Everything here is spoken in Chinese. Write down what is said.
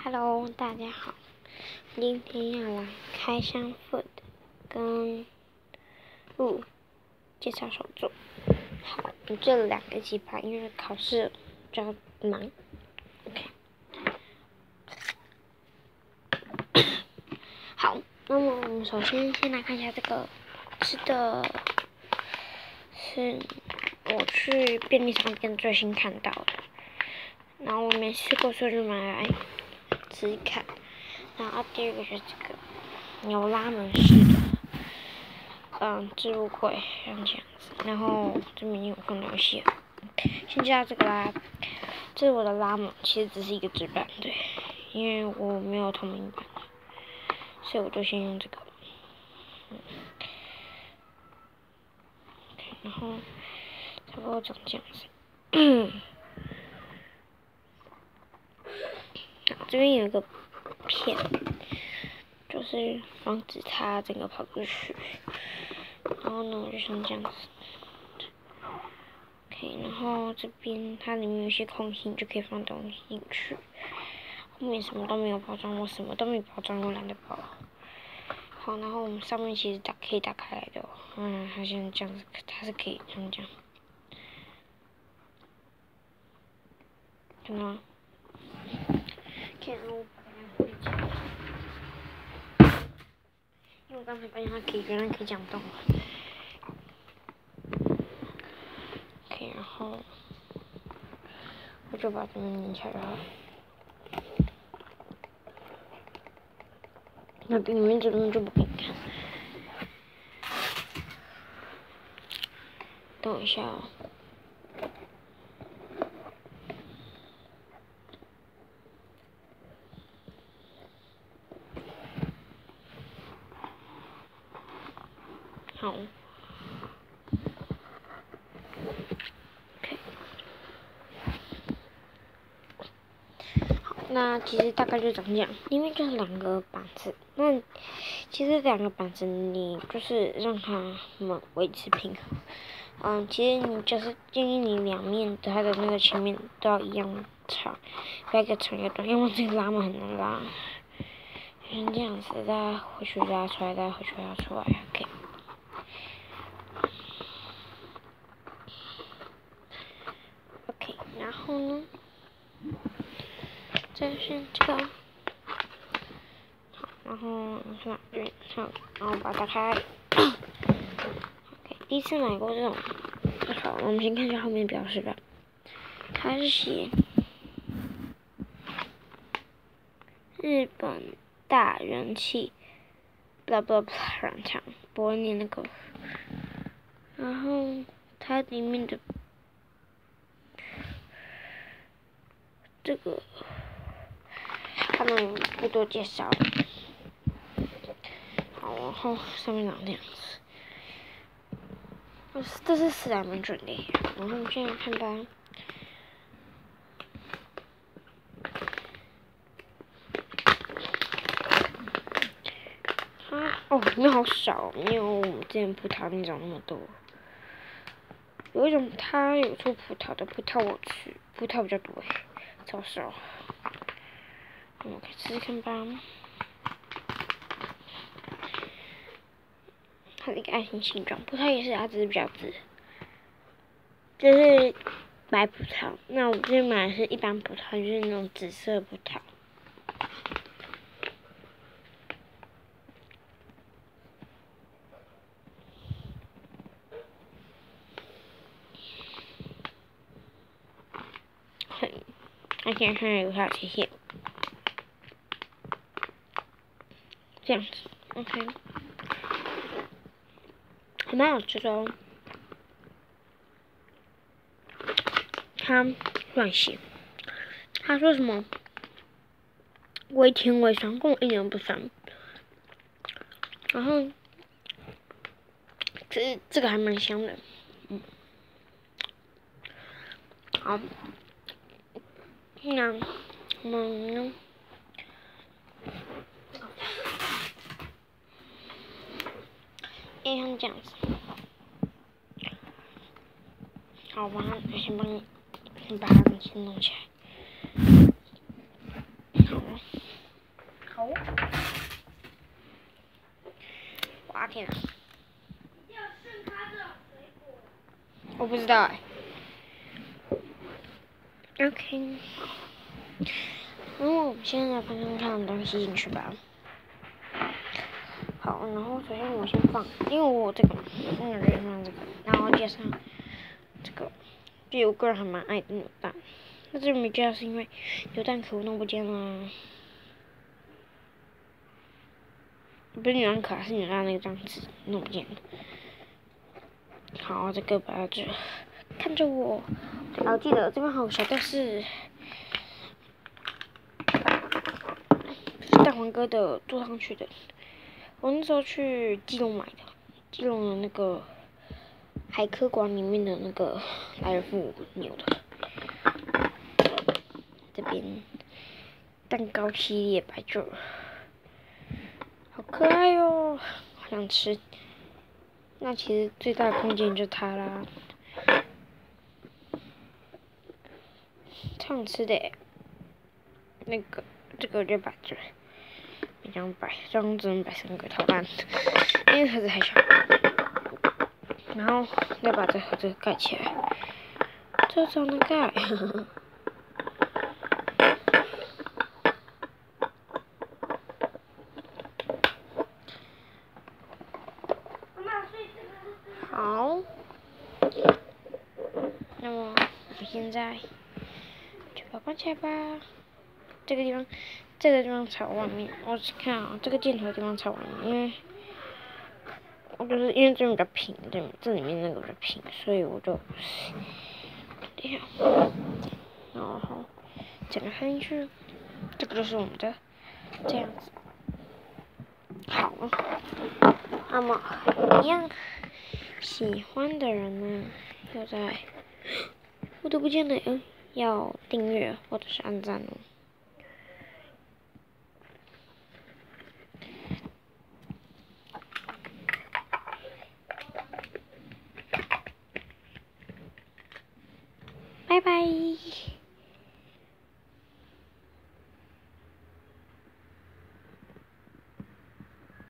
Hello， 大家好，今天要来开箱 food 跟介绍手作。好，这2个鸡排，因为考试比较忙。OK， 好，那么我们首先来看一下这个吃的，是我去便利商店最新看到的，然后我没吃过，所以就买来吃看。然后第二个是这个有拉门式的，置物柜像这样子，然后这边有放东西。先介绍这个啦，这是我的拉门，其实只是一个纸板，对，因为我没有透明板，所以我就先用这个。然后差不多长这样子。好，这边有一个片，就是防止它整个跑出去。然后呢，我就像这样子。OK， 然后这边它里面有些空隙，你就可以放东西进去。后面什么都没有包装，我什么都没包装，我懒得包。好，然后我们上面其实可以打开来的哦，它像这样子，它是可以像这样，看到吗？可以录回家，因为我刚才发现它原来可以这样动了。OK， 然后我就把这边拧起来了。那里面这边就不给你看。等一下哦。好。OK。好，那其实大概就长这样，里面就是2个板子。那其实2个板子，你就是让它们维持平衡。其实你就是建议你2面它的那个前面都要一样长，不要一个长一个短，因为这个拉门很难拉。像这样子，再回去拉出来，再回去拉出来 ，OK。OK， 然后呢，这是这个，好，然后看这边，好，然后把它打开。OK， 第一次买过这种。好，我们先看一下后面的标识吧。它是写日本大人气 blah blah blah 软糖，不会念那个。然后它里面的这个他们不多介绍。好，然后上面长这样子。这是史莱姆准的，然后我们现在看吧。里面好少，没有我们之前葡萄那种那么多。有一种它有出葡萄的，葡萄我吃，葡萄比较多，超少。我们可以试试看吧。它是一个爱心形状，葡萄也是，它只是比较紫。这是白葡萄，那我之前买的是一般葡萄，就是那种紫色葡萄。而且还有它切线，这样子 ，OK， 还蛮好吃的哦。他乱写，他说什么微甜微酸，跟我一点都不酸。然后这个还蛮香的，好，那我们呢？像这样子，好吧，我先把它先弄起来。好， 好。哇天啊！我不知道哎。OK。然后我们现在放上看东西进去吧。好，然后首先我先放，因为我这个，就放这个，然后加上这个，就我个人还蛮爱的扭蛋。那这没加是因为扭蛋壳弄不见了，不是扭蛋壳，是扭蛋那个张纸弄不见了。好，这个摆到这，看着我。我记得这边还有小吊饰，是大黄哥的坐上去的。我那时候去基隆买的，基隆的那个海科馆里面的那个莱尔富扭的。这边蛋糕系列摆这，好可爱哟，好想吃。那其实最大的空间就是它啦，超想吃的耶。那个这个就摆这，没这样摆，这样只能摆3个套蛋，因为盒子太小。然后再把这盒子盖起来，这怎么盖？好，那么我现在就把它关起来吧。这个地方朝外面，我看啊，这个箭头的地方朝外面，因为我就是因为这边比较平，这里面那个比较平，所以我就这样，然后整个放进去，这个就是我们的这样子。好，那么一样喜欢的人呢，要在我都不见了，要订阅或者是按赞哦。拜拜。